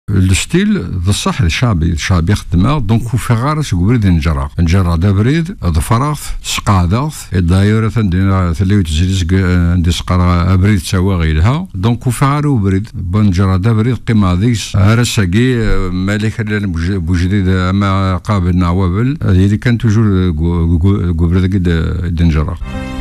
الستيل بصح الشعبي خدمه دونك وفي غارس بريد نجرا دا بريد ظفراغ سقاعداغ الدايره تندير ثلي تزيز عندي سقرا بريد تساوى غيرها دونك وفي غارو بريد بنجرا دا بريد قيمه ديس راساكي مالك بوجديد اما قابل نعوابل هذه كان توجور بريد قد دنجرا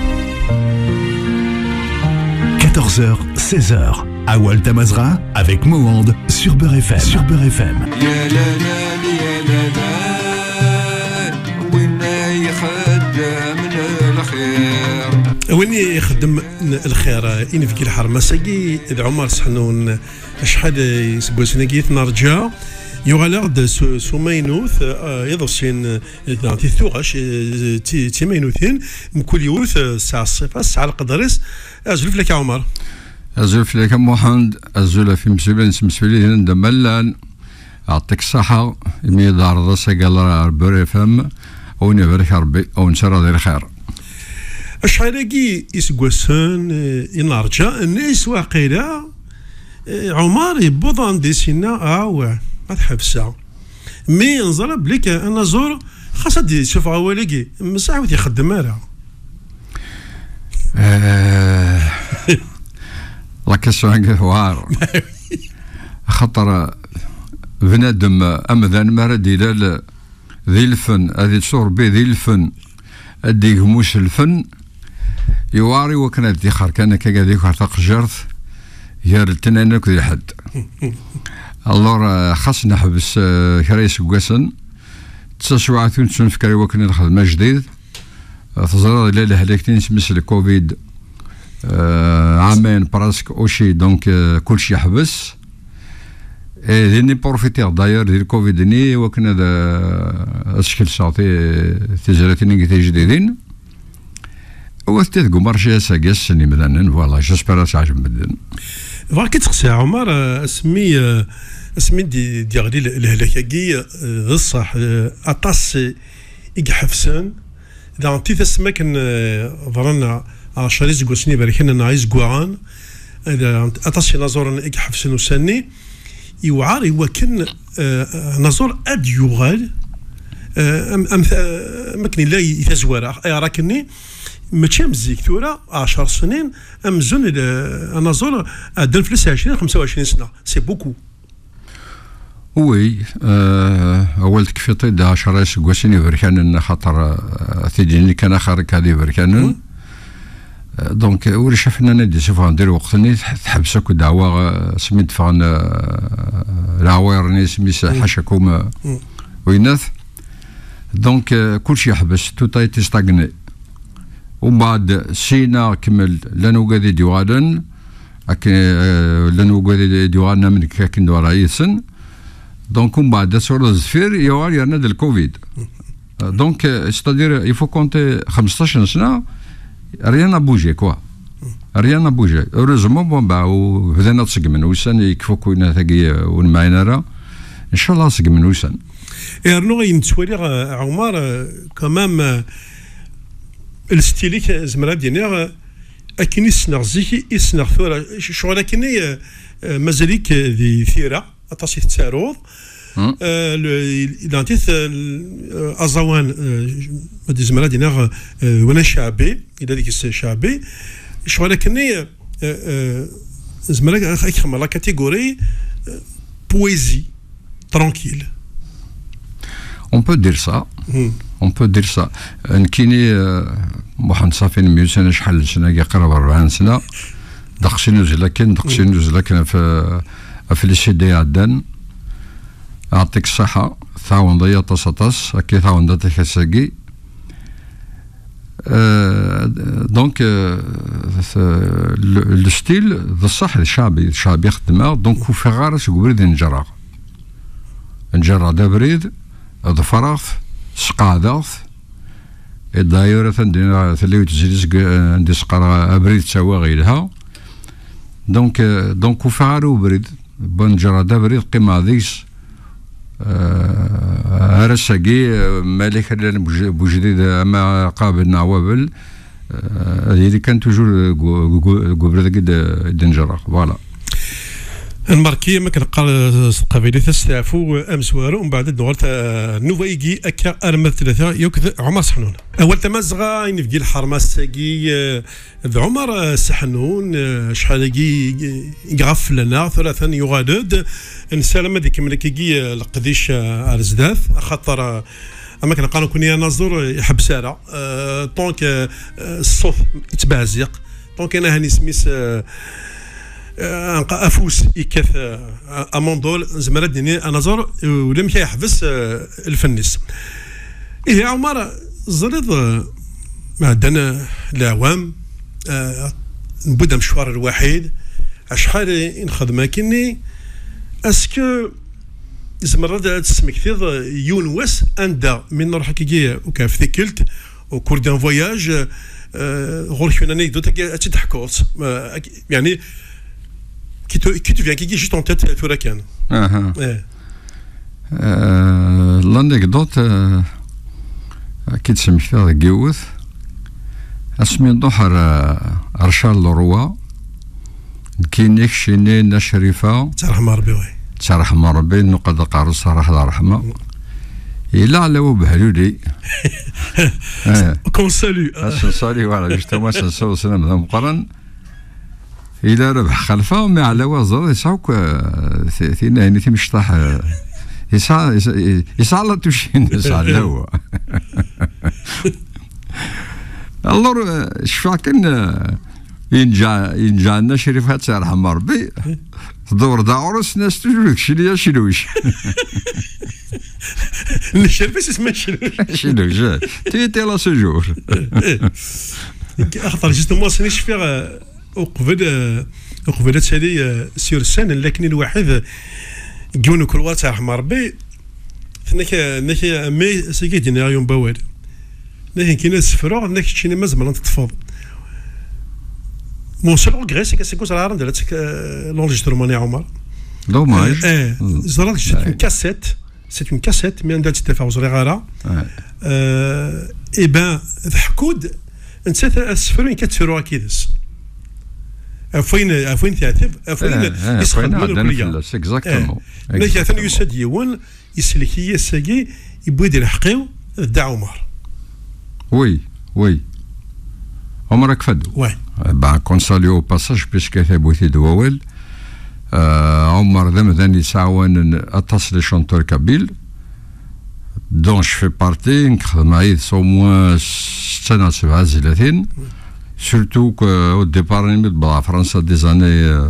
14h, 16h, à Walta Mazra avec Mohand sur Beurre FM. Sur Beurre FM. وين يخدم الخير إن في الحرمة ساقي عمر سحنون شحال يسبوسناقيت نرجع يغالغ سومينوث يضسين تيثوغاش تيمينوثين مكل يوث ساعة الصفة ساعة القدرس أزلف لك يا عمر أزلف لك محمد أزلف في مسؤولين عند ملان أعطيك الصحة مي دار ضسا قال بوري فم أو نبرك ربي أو نشر دير خير أشعرقي يسقوسن ينرجع الناس واقيلا عمر يبوضان دي سينا ما تحبسها مي نضرب لك انا زور خاصة دي شوف عوالقي مساعد يخدم مالها لا كسوان قوار خطر بنادم امذان مرد الى ذي الفن هذه تصور بي ذي الفن ادي هموش الفن يواري وكان دي خار كان كذا خرطق جرث يا التنانك ذي حد الله خاصنا نحبس كريس قسن تسعوعثون تنفكر وكنا نخدم جديد تزرد ليلة هلاكتين سمس الكوفيد عامين براسك اوشي دونك كلشي يحبس ذيني بروفيتير داير ديال الكوفيد ني وكنا اشكل صاطي تجراتين جديدين وثتقوا مرشي ساقس ني مثلا فوالا جيسبر تعجب مدن فاك تخسى عمر اسمي دي غادي الهلاكي الصح اطاس يحفسن اذا انت تسمى كان ظرنا 10 زكوسني بركنا نعيز كوعان اذا اطاس نزور يحفسن وسني يوعار هو كان نزور اد يغال مكني لا يتزوار راكني ماشي مزيك ثورة 10 سنين امزون انا زور ادن فلوس 20 25 سنه سي بوكو وي اول تكفيطي دا 10 سكواسين بركان خاطر ثيديني كان خارج هذه بركان دونك وري شافنا ندي شوفها ندير وقتني تحبسك دعوه سميت فان العويرني سميت حاشاكم ويناث دونك كلشي يحبس توتاي تستغني ومن بعد سينا كمل لانو قادي ديوالن لانو قادي ديوالنا من كاكن دوار عيسن دونك ومن بعد سور الزفير يوال يرنا الكوفيد دونك ستادير يفو كونتي 15 سنه ريان ابوجي كوا ريان ابوجي اوريزمون بون با بدينا نسقمن وسان يكفو كوينا ثقي ونمعينا راه ان شاء الله نسقمن وسان رنو ينتسوالي عمر كمام الستيليك زمرا ديالنا اكن يسنغ زيكي يسنغ ثورة شغل اكني مازاليك ذي ثيرة اطاسي تساروض لانتيث ازوان مادي زمرا ديالنا وانا شعبي الى ديك الشعبي شغل اكني زمرا اكرم لا كاتيجوري بويزي ترانكيل On peut dire ça. On peut dire ça. نكيني واحد صافي 100 سنه شحال سنه يقرب 40 سنه دقشينو زلكن في السيدي عدن يعطيك الصحه ثاون ضيا طاس كي ثاون داتك ساقي دونك لو ستيل بصح الشعبي يخدمها دونك وفي غارس بريد نجرا دا بريد ظفراغ سقاعداغ الدايره تندير ثلي تزيز عندي سقرا بريد تساوى غيرها دونك وفارو بريد بنجرا دا بريد قيمه ديس راساكي مالك بوجديد اما قابل نعوابل هذه كان توجور بريد قد دنجرا فوالا الماركي ما كنقال قبيله تستعفو امسوارو ومن بعد نغرت نوفايكي اكا ارمى ثلاثه يوكذ عمر سحنون اول تمازغا ينفقي الحرماس تاكي عمر سحنون شحالكي يغف لنا ثلاثا يغادد نسالم هذيك ملكي القديش ارزداث خاطر اما كنقالوا كوني ناظر يحب ساره طونك الصوت يتبازق طونك انا هاني سميس افوس يكث اموندول زمرد ديني انظر ولم يحبس الفنس ايه عمر زرد معدنا العوام نبدا مشوار الوحيد شحال نخدم كني اسكو زمرد تسمكتيض يونس اندا من نروح كي وكاف ثكلت وكور دان فواياج غور une anecdote تضحكوت يعني qui te vient, qui est juste en tête, toi, Lacan. L'anecdote qui te semble faire de Géouth, اسمي ظهر أرشال الروا كينيك شيني نشريفة ترحم ربي وي ترحم ربي نقد قارو صراحة الله رحمة إلا على وبهلولي كون سالو سالي voilà justement ça ça c'est un مقارن إلا ربح خلفه ما على وزر يساوك ثينا يعني تمشطح يسعى توشين يسعى هو الله شفا كان ينجا لنا شريفات سيرحم ربي دور دا عرس ناس تجولك شنو شنوش الشربيس اسمه شنوش تيتي لا سجور اخطر جوستومون سنيش فيها وقبل تالي سير السن لكن الواحد جون كل وقت رحم ربي نك مي سيكي دينا يوم باوال نك كاين سفرو نك تشيني مازال تطفض مون سول غري سي كاسكو صراحه درت لونجسترومون يا عمر دوماج زرات سي كاسيت سي اون كاسيت مي عندها تتفاوز غيره اي بان ضحكود نسيت السفرو كتسيرو كيدس فين تعتب فين يسخدمون الكليه اكزاكتومون نك ثاني يسد يون يسلكي الساقي يبغي يدير حقيو دع عمر وي عمرك فدو وي با كونساليو باساج بيسك ثبوتي دواول عمر ذم يساون اتصل شونتور كابيل دون جو في بارتي نخدم معايا سو موان 6 7 30 surtout qu'au départ on est en France des années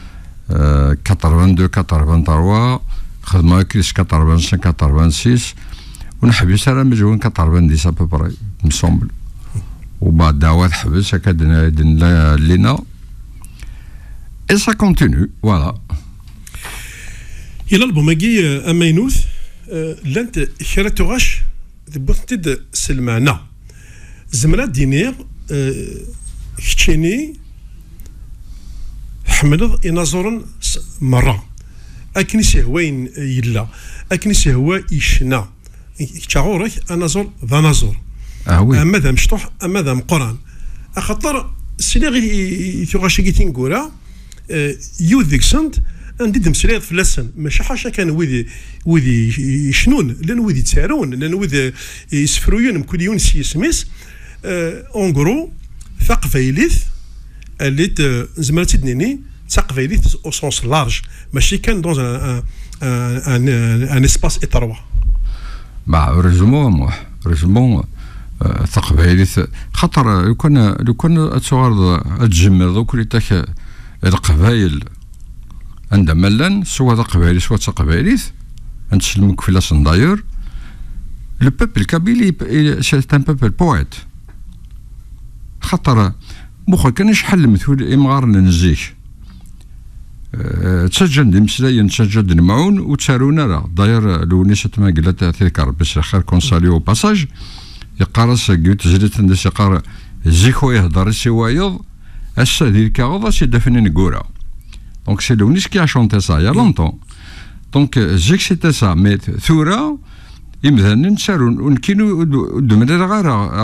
82 83 خدمة كريس 85 86 ونحبس على مجهول 90 à peu près me semble وبعد دعوات حبس هكذا لنا et ça continue voilà إلى البوماجي أمينوث لانت خيرت غش بوتد سلمانا زمرات دينير كتشيني حملض ينظرن مرة أكني سهوين يلا أكني سهوا يشنا كتشاغورك أنظر ذا نظر أما ذا مشطوح أما ذا مقران أخطر سيلي ثغاشي تنقورا يوذيك سنت عندي دمسريض في اللسن ماشي حاشا كان وذي يشنون لان وذي يتسارون لان وذي يسفروين كل يونس يسميس اونغرو ثقفيليث اللي زمرت دنيني ثقفيليث او سونس لارج ماشي كان دون ان اسباس اتروا با ريزمون ثقفيليث خطر لو كان تصور تجمر دوك اللي تاك القبايل عند ملان سواء قبايلي سواء قبايليث نتسلمك في لاسن دايور لو بوبل كابيلي سي ان بوبل بويت خاطر مخا كانش حل مثل امغار نزيك تسجل مسلايا تسجل معون وتسارونا لا داير لو نسيت ما قلت تذكر بس خير كونساليو باساج يقارس قلت زريت ندس يقار زيكو يهضر سوايض السا ديك غضا سي دفنين كورا دونك سي لونيس كي ا شونتي سا يا لونتون دونك زيك سيتي سا مي ثورا يمثلن نسارون ونكينو دمنا غير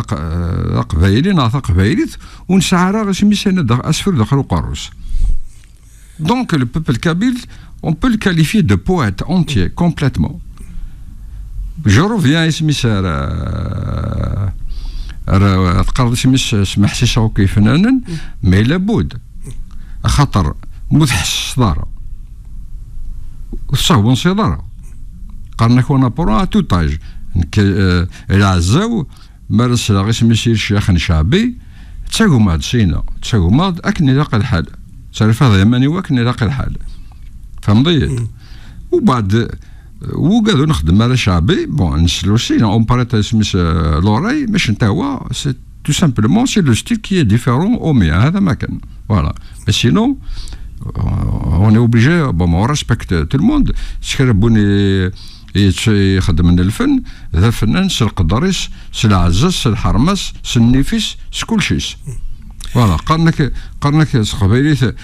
قبايلي ناطق قبايليت ونسعى راه سميتنا اسفل داخل القروس Donc le peuple kabyle, on peut le qualifier de poète entier, complètement. Je reviens اسمي سار تقرر اسمح حسيسه كيفنانا مي لابد خاطر متحس الصدارة وصاحبون صدارة قرنك ونابورا تو تاج العزاو مارس غيس مسير شيخ شعبي تساقو ماد سينا تساقو ماد أكني لاقي الحال تعرف هذا يماني واكني لاقي الحال فهمضي وبعد وقالوا نخدم على شعبي بون نسلو سينا اون باريت سميس لوراي باش انت هو سي تو سامبلومون سي لو ستيل كي ديفيرون او مي هذا ما كان فوالا بس سينو اون اوبليجي بون اون ريسبكت تو الموند شكربوني يخدم من الفن ذا فنان سي القدريس سي العزاز سي الحرمس سي النفيس سي كل شيء فوالا قرنك قبيلي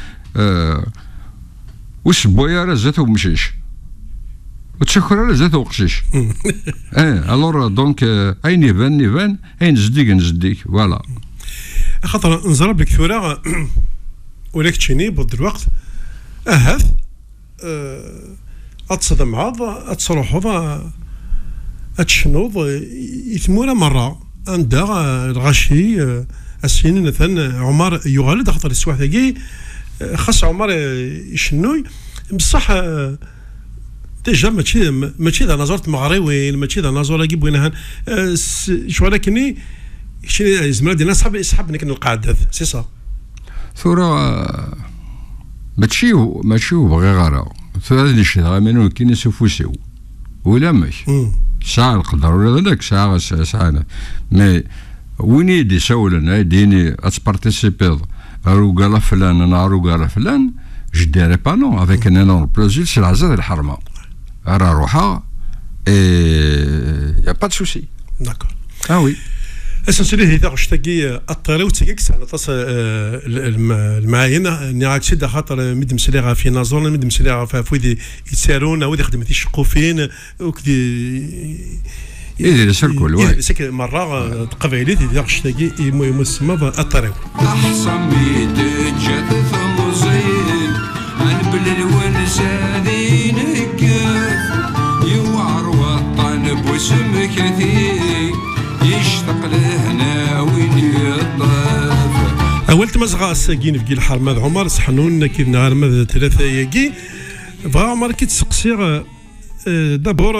وش بويا زاتو مشيش وتشكر على زاتو قشيش الور دونك اين يبان اين نزديك فوالا خاطر نزرب لك ثوره ولك تشيني بود الوقت اهث اتصدم معاض اتصروحوض اتشنوض يثمونا مره عندها الغشي السنين مثلا عمر يغالد خاطر السواح ثقي خاص عمر يشنوي بصح ديجا ماشي ذا نظرت مغريوين ماشي ذا نظر اجيب وينها شو ولكني شي زملاء ديالنا صحاب كن القعدات سي صا ثورة ماشي بغي غارة ثورة اللي شي منو كاين يسوفوسيو ولا ماشي ساعة القدر ولا ذاك ساعة مي وين يدي سولنا ديني اتبارتيسيبي روغالا فلان انا روغالا فلان je dirais pas non avec un énorme plaisir c'est العزاز الحرمة راه روحها y a pas de souci d'accord ah oui اساسا هذا غشتاقي الطيري وتاكيك ساعه تص المعاين ني سيدا خاطر مد مسليغا في نازون مد مسليغا في ودي يتسارون ودي خدمتي الشقوفين وكدي يدير سيركل واي سيك مره قبيلي هذا غشتاقي يسمى الطيري احسن بيد جثث مزين انبل الونسانين يوعر وطن بوسم كثير يشتق لهنا وين يطاف اول تمزغا ساكين في الحرمه عمر صحنون كي نهار ما ثلاثه ياكي بغا عمر كي تسقسي دابور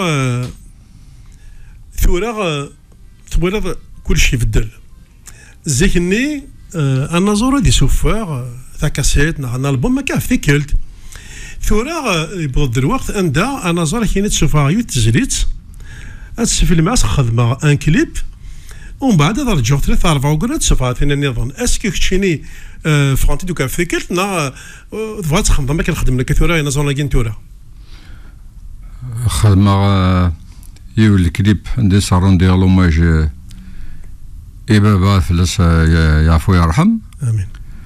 ثورة كل شيء بدل زيكني انا زورا دي سوفار ذا كاسيت انا البوم ما كان فيكلت ثورة يبغض الوقت عندها انا زورا كاين تسوفار يو تزريت في الماس خدمه ان كليب ومن بعد رجعوا 3 4 قرات صفات انا نظن اسكو كتشيني فرونتي دوكا فيكلت نا تبغى تخدم ما كنخدم لك ثورة انا زورا كاين ثورة خدمه يو الكليب عندي صارون ديال لوماج بابا فلس يعفو يرحم امين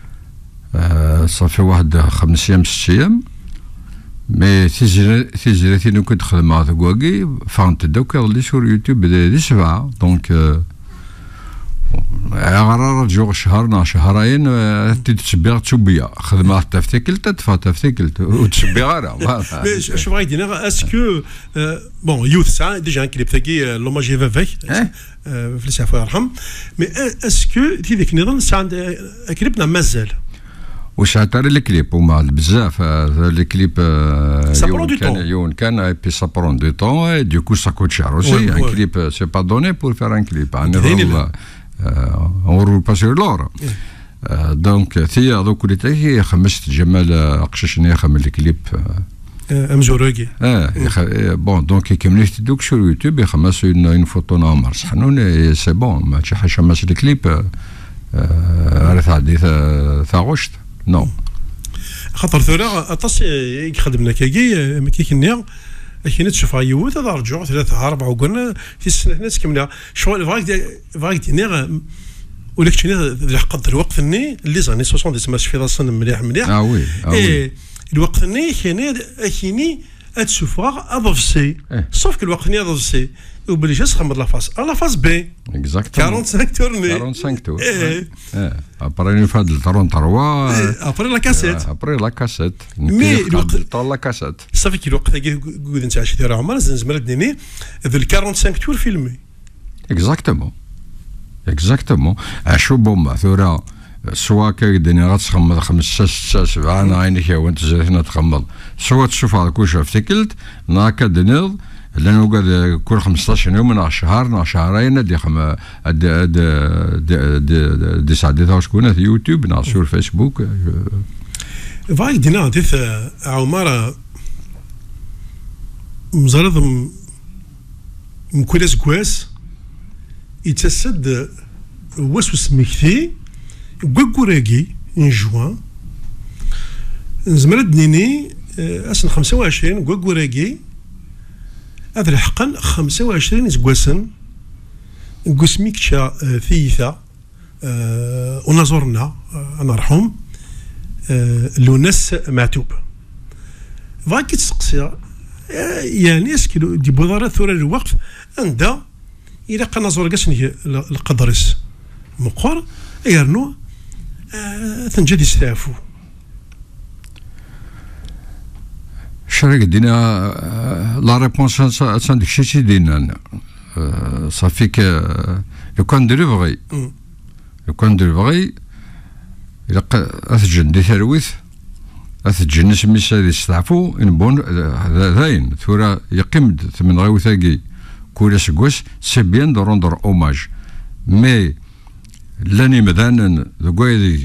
صافي واحد 5 ايام 6 ايام مي تيجريتي كنت خدم مع ذاكواكي فهمت دوك اللي سور يوتيوب دي 7 دونك غرار رجعوا شهرين تتشبيغ تشبيه خدمه تفتكلت تفتكلت وتشبي غير شو بغيت دينا اسكو بون يوث ساعه ديجا كليب ثقي لوماجي فافيك في السعفو يرحم مي اسكو في ذيك النظام ساعه كليبنا مازال واش عطاري الكليب وما بزاف الكليب يون كان بي سا برون دو طون دو كو سا كوت شار اوسي ان كليب سي با دوني بور فير ان كليب on roule pas sur l'or دونك ثي هذوك اللي تاعي خمست جمال قششني خمل الكليب امجوروكي بون دونك كملت دوك sur يوتيوب يخمس une photo نعمر صحنون سي بون ماشي حاجه ماس الكليب عرف عدي ثاغشت نو خاطر ثورة اطاس يخدمنا كاكي كيكنيا كاين تشوف يوث هذا رجعوا 3 4 وقلنا في السنه ناس كملنا شغل فايك دينيغ ولك تشني الحق الوقت الني اللي زاني 70 تسمى في راسنا مليح وي الوقت الني كايني تشوفها اضفسي صوف كل وقت اضفسي وبليش تخمر لا فاس بي اكزاكتومون 45 تورني 45 تور ابري نفاد الطرون 3 ابري لا كاسيت مي الوقت لا كاسيت صافي كي الوقت كي قود نتاع شي تيرا عمر زعما دني ذو 45 تور فيلمي اكزاكتومون اشو بوما ثورا سوا كيدني غتخمض 5 6 7 انا عينك وانت زيتنا تخمض سوا تشوف هذا كلشي افتكلت ناكا دنيض لانه قال كل 15 يوم من شهر شهرين دي ساعات شكون في يوتيوب ناصور فيسبوك فاي دينا ديث عمارة مزرد مكولاس كواس يتسد وسوس مكثي كوكوراكي ان جوان زمرد نيني اسن 25 كوكوراكي هذا الحقا 25 زكواسن قسميك شا ثيثا ونزورنا انا رحوم لوناس معتوب فاكي تسقسي يعني اسكيلو دي بوضارة ثورة الوقف عندها إلا قا نزور قاسني القدرس مقر يرنو تنجد يستعفو شريك دينا لا ريبونس عندك شي دينا صافي لو كان ديري بغي إلا أثجن دي ثرويث أثجن سميس هذه يستعفو إنبون ذاين ثورة يقيمد من غيوثاقي كل سكوس سي بيان دو روندر اوماج مي لاني مدانا ذوكايدي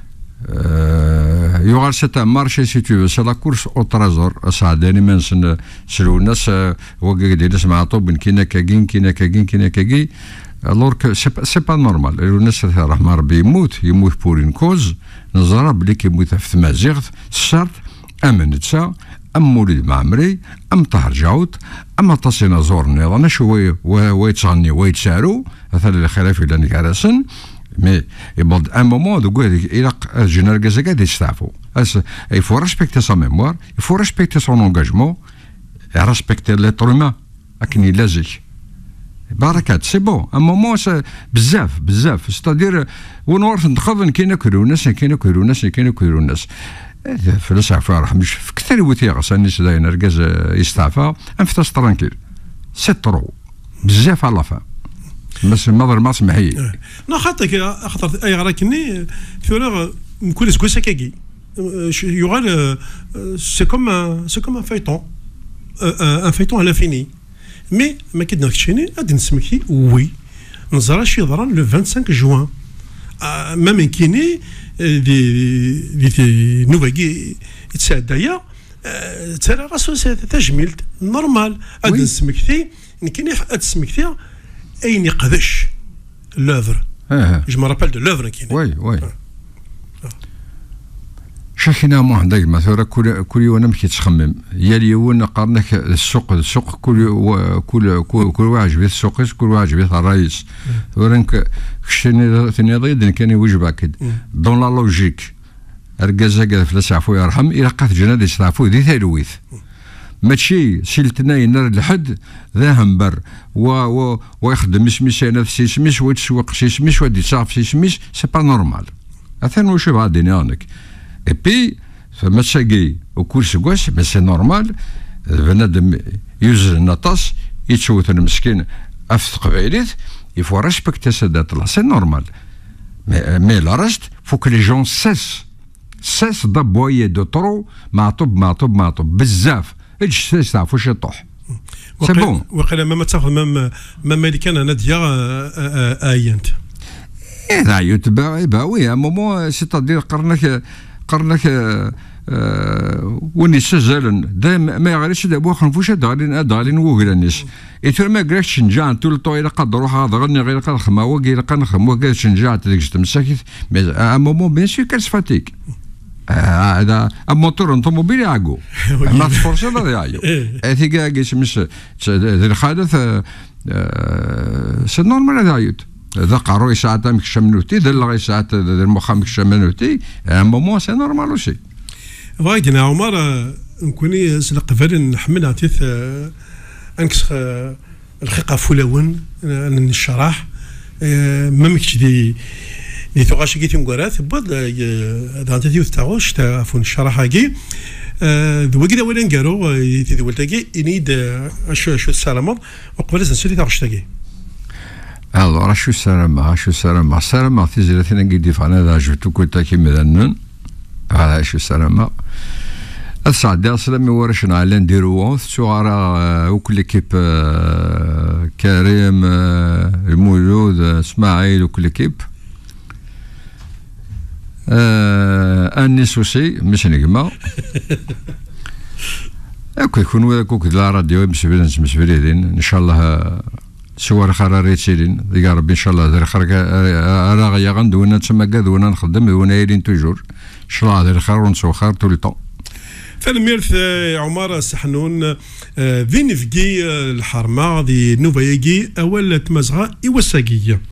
يوغال سيتا مارشي سي تو سي لا كورس او ترازور اسعداني منسن سلو الناس وكاك دي ناس معطوب كينا كاكين الوغ سي با نورمال الناس رحمة ربي يموت بور اون كوز نزرا بلي كيموت في تمازيغ الشرط امنتسا ام مولد معمري ام طهر جاوت ام تصينا زور نظام شويه ويتصغني ويتسارو مثلا الخلاف الى نكارسن مي يبود ان مومون دو غادي الى جينيرال كازا غادي يستعفو il faut respecter sa mémoire il faut respecter son engagement et respecter l'être humain اكني لازق بركات سي بون ان مومون بزاف ستادير ونورث نتخذ كاين كيلو ناس فلوس عفا مش في كثير وثيقة غساني سداين ركاز يستعفى انفتاس ترانكيل سي ترو بزاف على فا بس المضر ما سمحي نا خاطر اي راكني ثورا مكل سكوسا كاكي يغال سي كوم ان فايتون على فيني مي ما كدناكشيني غادي نسمكي وي نزرا شي ضران لو 25 جوان ما من كيني دي نوفاكي يتساعدايا ترى راسو تجميلت نورمال هاد نسمكتي كاين تسمكتي اين يقدش لوفر جو ما رابيل دو لوفر كاين وي شاكينا مو عندك مثلا كل يوم مشي تخمم يا اليوم قارنك السوق كل واحد جبت السوق كل واحد جبت الرئيس ورنك كشتني ثاني كان يوجب اكيد دون لا لوجيك ركازا كذا فلاس عفو يرحم الى قات جناد يستعفو ذي ثالويث ماشي سيلتنا ينار لحد ذا همبر ويخدم سميس انا في سميس ويتسوق سميس ودي تصاف سميس سي با نورمال اثن واش غادي نانك اي بي فما تساقي وكل سكواس بس سي نورمال بنادم يوزر النطاس يتشوت المسكين في قبيليت يفو ريسبكتي سادات الله سي نورمال مي لا ريست فو كو لي جون سيس دابويي دو ترو معطوب بزاف ايش تعرفوا شي طوح سي بون وقيلا ما تاخذ ما اللي كان ناديه اينت هذا يتبع وي مومون سيتادير قرنك وني سجلن دائما ما يغريش دابا خنفوش دالين وغرانيس ايتر ما قراش شنجان طول الطويله قد روح هذا غني غير قال خما وغير قنخم وغير شنجان تديك تمسكت مي مومون بيان سور كاس فاتيك هذا الموتور الطوموبيل يعقو ما تفرش هذا يعيو هذيك كاع سميس الحادث سي نورمال هذا عيوت ذا قارو ساعات مكش منوتي ذا لغي ساعات ذا المخا مكش منوتي مومون سي نورمال وشي وايدنا عمر نكوني سلقفل نحمل عتيث انكس الخيقه فولون نشرح ممكش دي ثقاش كي تمقرات بعد دانتي وتاغوش تعرفون الشرح كي ذو كذا وين نقرو تيولتاكي ينيد شو السلامه وقبل نسولي تاع شتاكي الو شو السلامه تيزرتنا قيدي فانا دا جبتو كنت كي مدنن على شو السلامه السعد اصلا ورشنا على نديرو صغار وكل كيب كريم المولود اسماعيل وكل كيب اني سوسي مش نجمه اكو يكون وذاك لا راديو مسبرين ان شاء الله سوار خراريت سيرين يا ربي ان شاء الله دير خرك انا غيا غندونا تسمى كذونا نخدم وانا يرين توجور ان شاء الله دير خير ونسو خير طول الوقت فالميرث عمر سحنون ذي نفقي الحرمه ذي نوفايكي اول تمزغه ايوساكيه